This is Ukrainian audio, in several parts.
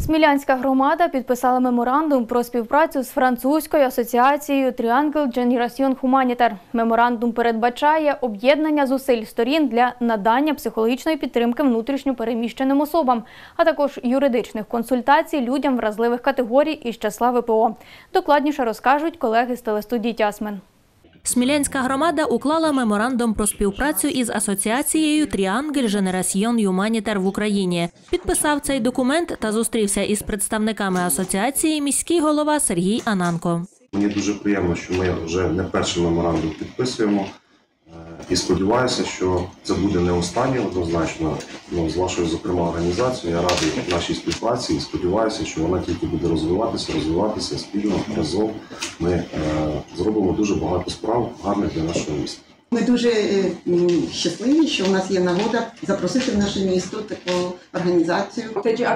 Смілянська громада підписала меморандум про співпрацю з французькою асоціацією Triangle Generation Humanitaire. Меморандум передбачає об'єднання зусиль сторін для надання психологічної підтримки внутрішньо переміщеним особам, а також юридичних консультацій людям вразливих категорій із числа ВПО. Докладніше розкажуть колеги з телестудії «Тясмен». Смілянська громада уклала меморандум про співпрацю із асоціацією Triangle Generation Humanitaire в Україні. Підписав цей документ та зустрівся із представниками асоціації міський голова Сергій Ананко. Мені дуже приємно, що ми вже не перший меморандум підписуємо. І сподіваюся, що це буде не останнє однозначно. З вашою, зокрема, організацією. Я радий нашій співпраці і сподіваюся, що вона тільки буде розвиватися спільно, разом. Ми зробимо дуже багато справ гарних для нашого міста. Ми дуже щасливі, що у нас є нагода запросити в наше місто таку організацію.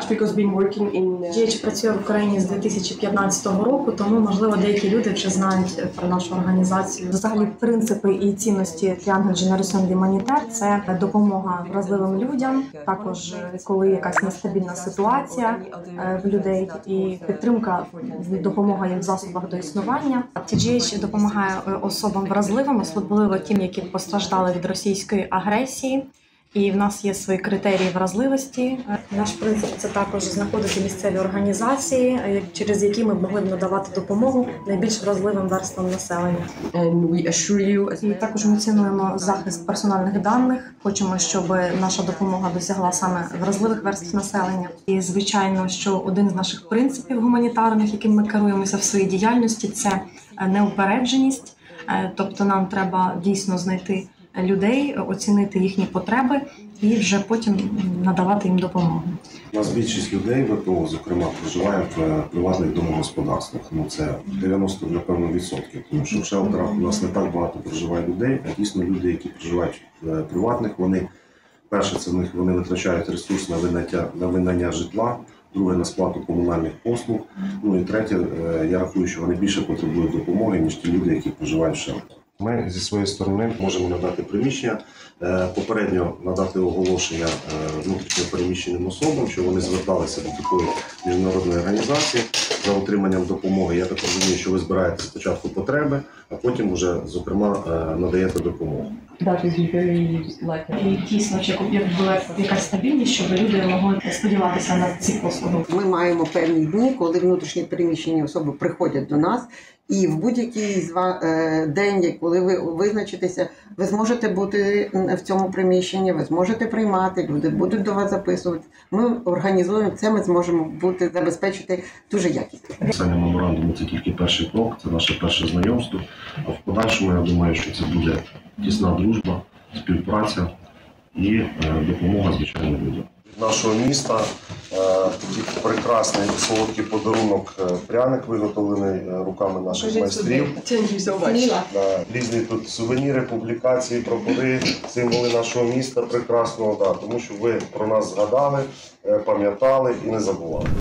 GH працює в Україні з 2015 року, тому, можливо, деякі люди вже знають про нашу організацію. Взагалі, принципи і цінності Triangle Generation Humanitaire – це допомога вразливим людям, також коли якась нестабільна ситуація в людей, і підтримка, допомога їм в засобах до існування. TGH допомагає особам вразливим, особливо тим, які постраждали від російської агресії. І в нас є свої критерії вразливості. Наш принцип – це також знаходити місцеві організації, через які ми могли б надавати допомогу найбільш вразливим верствам населення. І також ми цінуємо захист персональних даних. Хочемо, щоб наша допомога досягла саме вразливих верств населення. І, звичайно, що один з наших принципів гуманітарних, яким ми керуємося в своїй діяльності – це неупередженість. Тобто нам треба дійсно знайти людей, оцінити їхні потреби і вже потім надавати їм допомогу. У нас більшість людей, ВПО, зокрема, проживає в приватних домогосподарствах. Це 90%, тому що в шелтерах у нас не так багато проживає людей, а дійсно люди, які проживають в приватних, перше, це вони витрачають ресурс на винання житла, друге – на сплату комунальних послуг, і третє, я рахую, що вони більше потребують допомоги, ніж ті люди, які проживають в шелтерах. Ми зі своєї сторони можемо надати приміщення, попередньо надати оголошення внутрішньо переміщеним особам, що вони зверталися до такої міжнародної організації за отриманням допомоги. Я так розумію, що ви збираєте спочатку потреби, а потім вже, зокрема, надаєте допомогу. І дійсно, щоб була якась стабільність, щоб люди могли сподіватися на ці послуги. Ми маємо певні дні, коли внутрішні переміщені особи приходять до нас, і в будь-який день, коли ви визначитеся, ви зможете бути в цьому приміщенні, ви зможете приймати, люди будуть до вас записувати. Ми організуємо це, ми зможемо забезпечити дуже якісно. Підписання меморандуму – це тільки перший крок, це наше перше знайомство, а в подальшому, я думаю, що це буде тісна дружба, співпраця і допомога, звичайно, людям. Від нашого міста такий прекрасний солодкий подарунок, пряник, виготовлений руками наших майстрів. Різні тут сувеніри, публікації, прапори, символи нашого міста прекрасного, тому що ви про нас згадали, пам'ятали і не забували.